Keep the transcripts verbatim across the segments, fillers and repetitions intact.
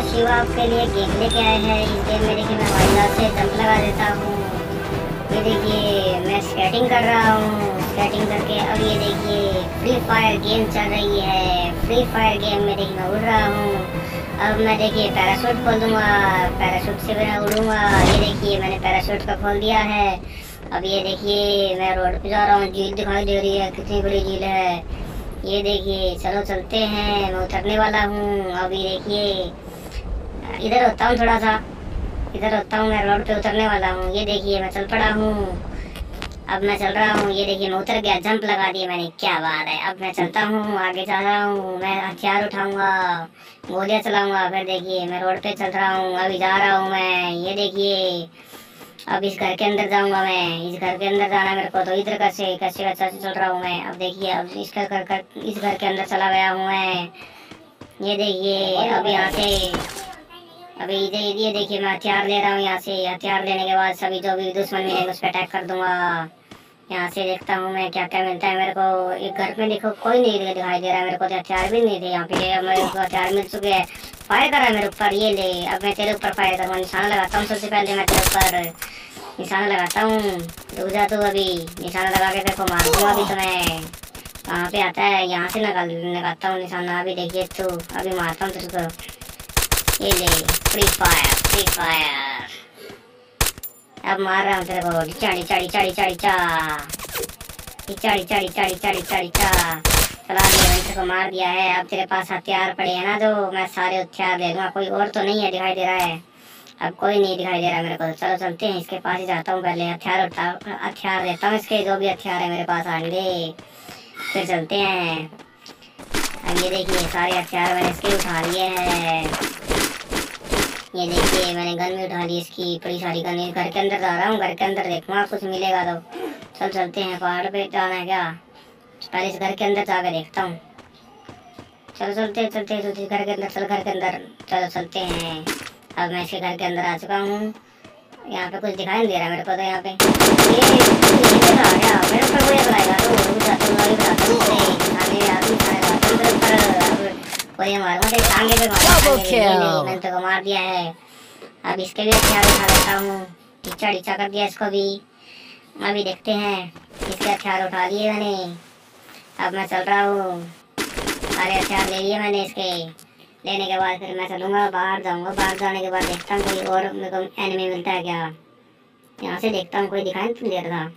शिवा आपके लिए गेम लेके आए हैं। इस गेम में देखिए मैं वाइल्ड से जंप लगा देता हूँ। ये देखिए मैं स्केटिंग कर रहा हूँ। स्केटिंग करके अब ये देखिए फ्री फायर गेम चल रही है। फ्री फायर गेम में देखिए मैं उड़ रहा हूँ। अब मैं देखिए पैराशूट खोल दूंगा। पैराशूट से मैं उड़ूंगा। ये देखिए मैंने पैराशूट का खोल दिया है। अब ये देखिए मैं रोड पे जा रहा हूँ। झील दिखाई दे रही है, कितनी बड़ी झील है। ये देखिए चलो चलते हैं। मैं उतरने वाला हूँ। अभी देखिए इधर होता हूँ, थोड़ा सा इधर होता हूँ। मैं रोड पे उतरने वाला हूँ। ये देखिए मैं चल पड़ा हूँ। अब मैं चल रहा हूँ। ये देखिए मैं उतर गया, जंप लगा दिया मैंने, क्या बात है। अब मैं चलता हूँ, आगे जा रहा हूँ। मैं हथियार उठाऊंगा, गोलियाँ चलाऊंगा। फिर देखिए मैं रोड पे चल रहा हूँ। अभी जा रहा हूँ मैं। ये देखिए अब इस घर के अंदर जाऊंगा मैं। इस घर के अंदर जाना मेरे को, तो इधर कैसे कैसे अच्छा से चल रहा हूँ मैं। अब देखिए अब इस घर कर, कर, इस घर के अंदर चला गया हूँ मैं। ये देखिए अब यहाँ से अभी इधर ये देखिए मैं हथियार ले रहा हूँ। यहाँ से हथियार लेने के बाद सभी जो भी दुश्मन मिलेंगे उस पर अटैक कर दूंगा। यहाँ से देखता हूँ मैं क्या क्या मिलता है मेरे को। एक घर में देखो कोई नहीं दिखाई दे रहा है मेरे को, तो हथियार भी नहीं थे यहाँ पे। अब मेरे को हथियार मिल चुके हैं। फायर कर रहा है मेरे ऊपर, ये ले। अब मैं तेरे ऊपर फायर करूँगा, निशाना लगाता हूँ। सबसे पहले मैं तेरे ऊपर निशाना लगाता हूँ। रुक जा तू, अभी निशाना लगा के देखो, मार दूंगा अभी तुम्हें। कहाँ पे आता है, यहाँ से लगा लगाता हूँ निशाना। अभी देखिए तू, अभी मारता हूँ तुझको। ये ले फ्री फायर, फ्री फायर। अब मार रहा हूँ तेरे को। चाड़ी चाड़ी चाड़ी चाड़ी चा चाड़ी चाड़ी चाड़ी चाड़ी चाड़ी चा चला दिया मैंने, तेरे को मार दिया है। अब तेरे पास हथियार पड़े हैं ना, तो मैं सारे हथियार दे दूंगा। कोई और तो नहीं है दिखाई दे रहा है। अब कोई नहीं दिखाई दे रहा मेरे को। चलो चलते हैं, इसके पास ही जाता हूँ। पहले हथियार उठा हथियार देता हूँ इसके, जो भी हथियार है मेरे पास आएंगे फिर चलते हैं। अब ये देखिए सारे हथियार मैंने इसके उठा लिए हैं। ये देखिए मैंने गन भी उठा ली इसकी, बड़ी सारी गन। घर के अंदर जा रहा हूँ, घर के अंदर देखूंगा कुछ मिलेगा तो। चल चलते हैं, पहाड़ पे जाना है क्या। पहले इस घर के अंदर जाकर देखता हूँ। चलो चलते चलते चलते घर के अंदर, चल घर के अंदर चलो चलते हैं। अब मैं इसके घर के अंदर आ चुका हूँ। यहाँ पे कुछ दिखाई नहीं दे रहा मेरे को, तो यहाँ पे ये नीचे आ गया मेरे ऊपर। वो ये बनाएगा तो कोई मारूंगा तेरे टांगे पे, मारूंगा। मैंने तो मार दिया है। अब इसके भी हथियार उठा लेता हूँ। टीचा टीचा कर दिया इसको भी। अभी देखते हैं, इसके हथियार उठा लिए मैंने। अब मैं चल रहा हूँ, सारे हथियार ले लिए मैंने इसके। लेने के बाद फिर मैं चलूँगा, बाहर जाऊँगा। बाहर जाने के बाद देखता हूँ कोई और मेरे को एनिमी मिलता है क्या। यहाँ से देखता हूँ, कोई दिखाई नहीं दे रहा।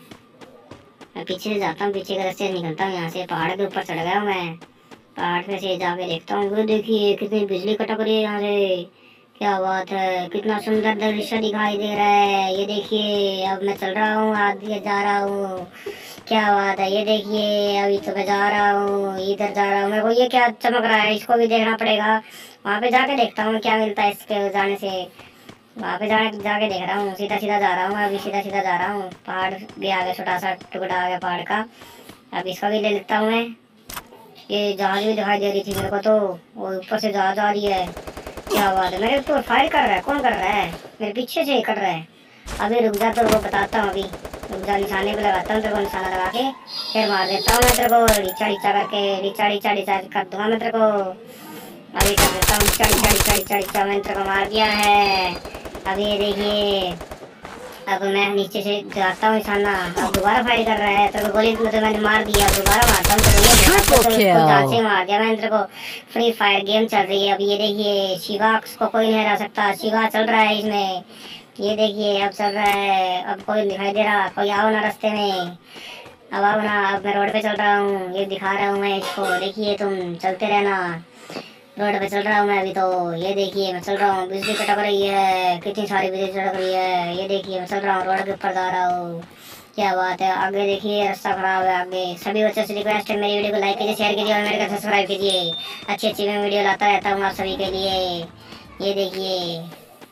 मैं पीछे से जाता हूँ, पीछे के रास्ते से निकलता हूँ। यहाँ से पहाड़ के ऊपर चढ़ गया हूँ मैं। पहाड़ पे से जाके देखता हूँ। वो देखिए कितनी बिजली कटक रही है यहाँ से, क्या बात है। कितना सुंदर दृश्य दिखाई दे रहा है। ये देखिए अब मैं चल रहा हूँ, आगे जा रहा हूँ, क्या बात है। ये देखिए अभी तो मैं जा रहा हूँ, इधर जा रहा हूँ। मेरे को ये क्या चमक रहा है, इसको भी देखना पड़ेगा। वहाँ पे जाके देखता हूँ क्या मिलता है इसके जाने से। वहाँ पे जाके जाके देख रहा हूँ। सीधा सीधा जा रहा हूँ, अभी सीधा सीधा जा रहा हूँ। पहाड़ भी आ गया, छोटा सा टुकड़ा आ गया पहाड़ का। अब इसको भी ले लेता हूँ मैं। ये जहाज भी दिखाई दे रही थी मेरे को, तो वो ऊपर से जहाज आ रही है, क्या बात है। मेरे ऊपर फायर कर रहा है, कौन कर रहा है, मेरे पीछे से कर रहा है। अभी रुक जा, तेरे को बताता हूँ। अभी रुक जा, निशाने पे लगाता हूँ तेरे को, निशाना लगा के फिर मार देता हूँ मैं तेरे को। रीचा रीचा करके रीचा रीचा रीचा कर दूंगा मैं तेरे को। अभी कर देता हूँ रीचा रीचा रीचा रीचा रीचा। मैंने तेरे को मार दिया है। अभी ये देखिए अब मैं नीचे से जाता हूँ निशाना। अब दोबारा फायर कर रहा है, तेरे को गोली तो मैंने मार दिया, दोबारा मारता हूँ तेरे को। जान से मार दिया मैंने तेरे को। फ्री फायर गेम चल रही है। अब ये देखिए शिवा को कोई नहीं हरा सकता। शिवा चल रहा है इसमें। ये देखिए अब चल रहा है। अब कोई दिखाई दे रहा, कोई आओ ना रास्ते में, अब आओ ना। अब मैं रोड पे चल रहा हूँ, ये दिखा रहा हूँ मैं इसको। देखिए तुम चलते रहना, रोड पे चल रहा हूँ मैं अभी तो। ये देखिए मैं चल रहा हूँ, बिजली कटक रही है, कितनी सारी बिजली कटक रही है। ये देखिए मैं चल रहा हूँ, रोड के ऊपर जा रहा हूँ, क्या बात है। आगे देखिए रास्ता खराब है आगे। सभी बच्चों से रिक्वेस्ट है, मेरी वीडियो को लाइक कीजिए, शेयर कीजिए और मेरे को सब्सक्राइब कीजिए। अच्छी अच्छी मैं वीडियो लाता रहता हूँ आप सभी के लिए। ये देखिए